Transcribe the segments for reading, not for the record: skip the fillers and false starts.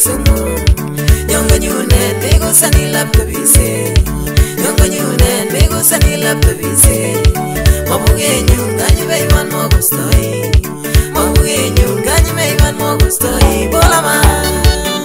sumu. Nyonga nyune bego sani lap kabise. Nyonga nyune bego sani lap kabise. Mabuge nyunga nyube iman mo gustoi. Mabuge nyunga nyube iman mo gustoi. Bola man.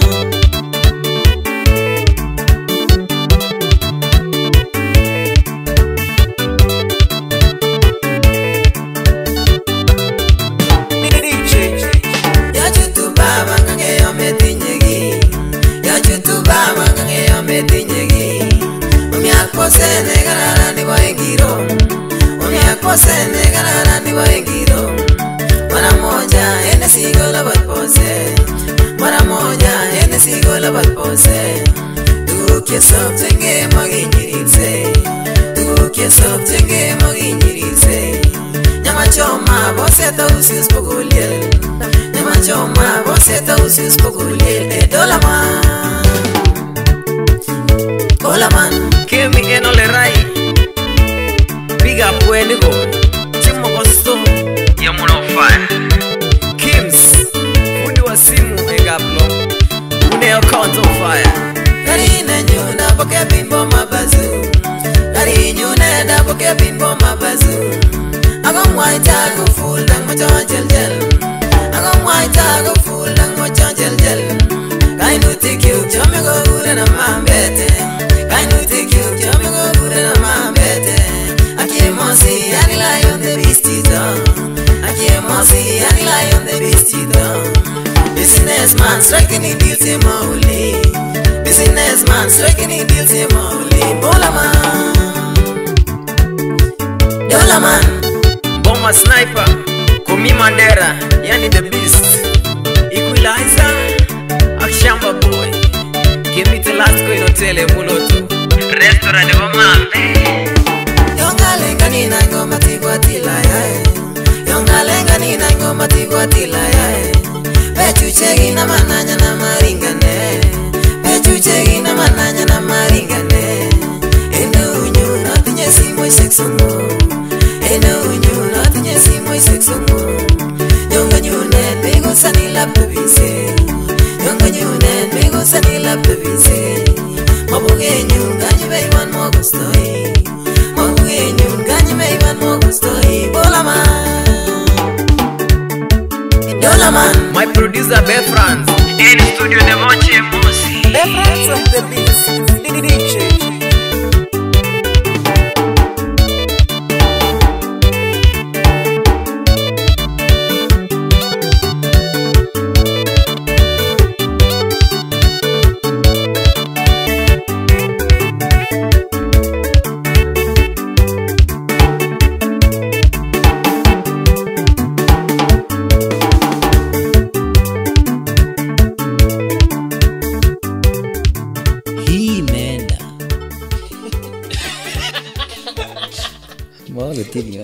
Sene ganara ni waingiro, umiako sene ganara ni waingiro. Mara moja ene sigo la batpose, mara moja ene sigo la batpose. Tu kiesop tenge maginyirse, tu kiesop tenge maginyirse. Nyama choma bose ta usus poguliel, nyama choma bose ta usus poguliel. Dola man. Kemi enole rai Biga pueni go Chimo kosto Yamuno fire Kims Fundi wa simu engaplo Une account on fire Kari nyuna boke bimbo mabazu Kari nyuna da boke bimbo mabazu Agam waita go full dang mo jel jel Agam waita go full dang mo jel jel Kainu tikiu chome go ure na mambete Kainu tikiu chome go ure na mambete Akie mosi ani lion the beastito Akie mosi ani lion the beastito Businessman striking it deals him only Businessman striking it deals him only Bola man Dola man Bomba sniper Komi Monera Yani the beast Equalizer Akshamba boy Give me the last go in hotel muloto Restaurant wa mambe Yonga lenga ni nango matigwa tilaya Yonga lenga ni nango matigwa tilaya Pechu chegi na mananya na maringane Pechu chegi na mananya na maringane Ene unyu na tinye si moi sexumo Ene unyu na tinye si moi sexumo Yonga nyune bego sani lap bise Yonga nyune bego sani lap bise Mabuge nyunga nyube iman mo gustoi Mabuge nyunga nyube iman mo gustoi Bola man Dola man My producer Beth France In studio de Moche Mosi Beth France of the beast DJ Mau betul ya.